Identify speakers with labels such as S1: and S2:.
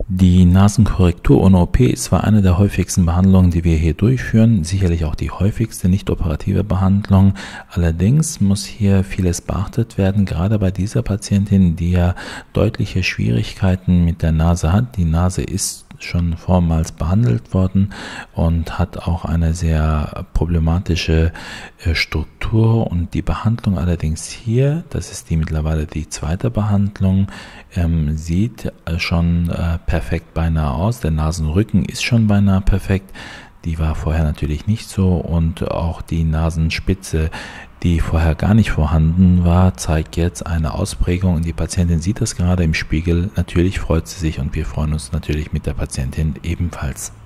S1: Die Nasenkorrektur ohne OP ist zwar eine der häufigsten Behandlungen, die wir hier durchführen, sicherlich auch die häufigste nicht-operative Behandlung. Allerdings muss hier vieles beachtet werden, gerade bei dieser Patientin, die ja deutliche Schwierigkeiten mit der Nase hat. Die Nase ist schon vormals behandelt worden und hat auch eine sehr problematische Struktur, und die Behandlung allerdings hier, das ist mittlerweile die zweite Behandlung, sieht schon perfekt beinahe aus. Der Nasenrücken ist schon beinahe perfekt. Die war vorher natürlich nicht so, und auch die Nasenspitze, die vorher gar nicht vorhanden war, zeigt jetzt eine Ausprägung, und die Patientin sieht das gerade im Spiegel. Natürlich freut sie sich, und wir freuen uns natürlich mit der Patientin ebenfalls.